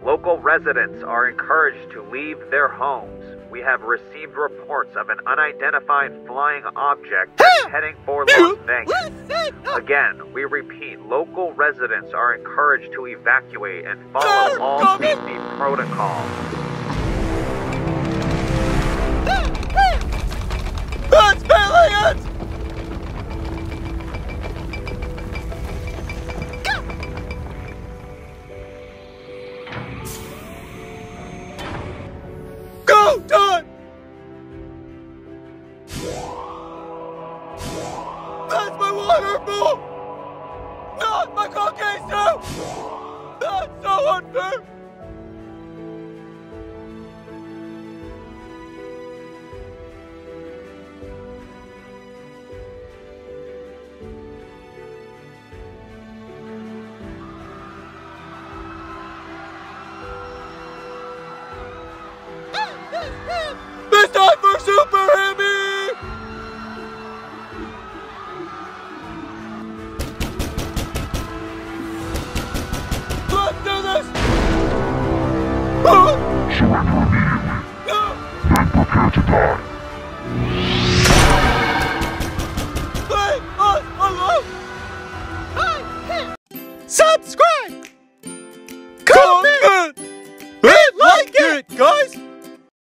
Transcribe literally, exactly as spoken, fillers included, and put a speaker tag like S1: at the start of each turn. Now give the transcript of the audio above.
S1: Local residents are encouraged to leave their homes. We have received reports of an unidentified flying object that's heading for Las Vegas. Again, we repeat, local residents are encouraged to evacuate and follow all safety protocols.
S2: That's aliens! Go, Don! That's my water bowl! Not my cookie soup! That's so unfair! It's time for Super Hammy! Let's do this!
S3: Surrender immediately.
S2: No!
S3: Then prepare to die.